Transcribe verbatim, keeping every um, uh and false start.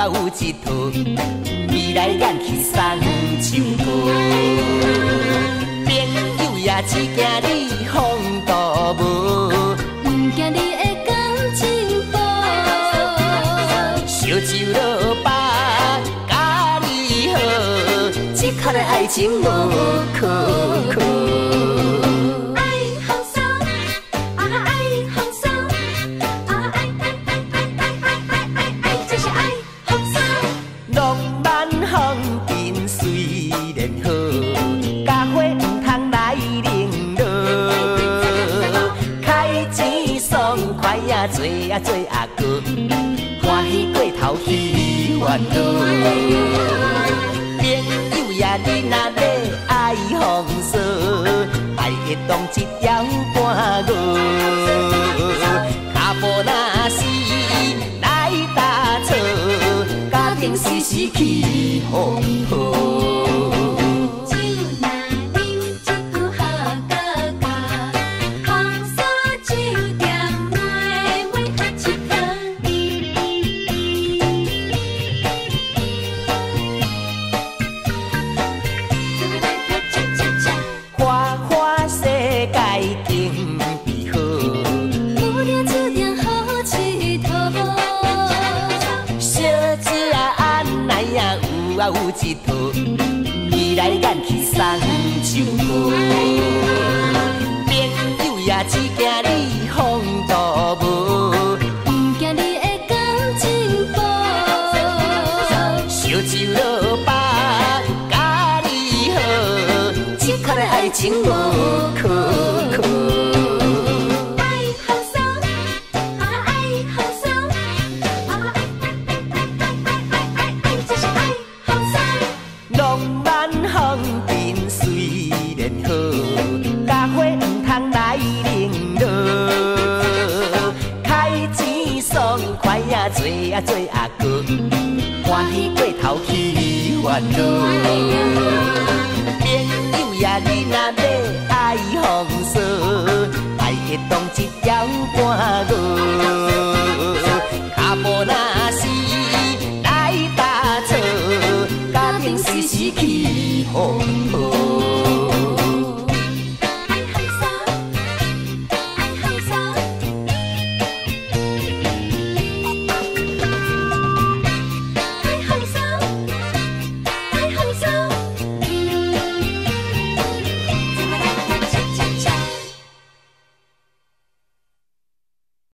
有一套，未来咱去送唱歌。朋友也只惊你风度无， 唔惊你会感情薄。 烧酒落巴甲你好，这刻的爱情无可靠。做啊做啊哥，欢喜过头去烦恼。朋友呀，你若要爱风骚，爱会当一条半路。脚步若是来打错，家庭时时起风波。有一套，未来咱去送唱歌。朋友也只惊你风度无， 唔惊你会感情薄。 烧酒落巴甲你好，这刻的爱情无可靠。做啊做啊哥，欢喜过头去烦恼。朋友呀，你若要爱风骚，爱会当一条半路。脚步若是来打错，家庭时时起风。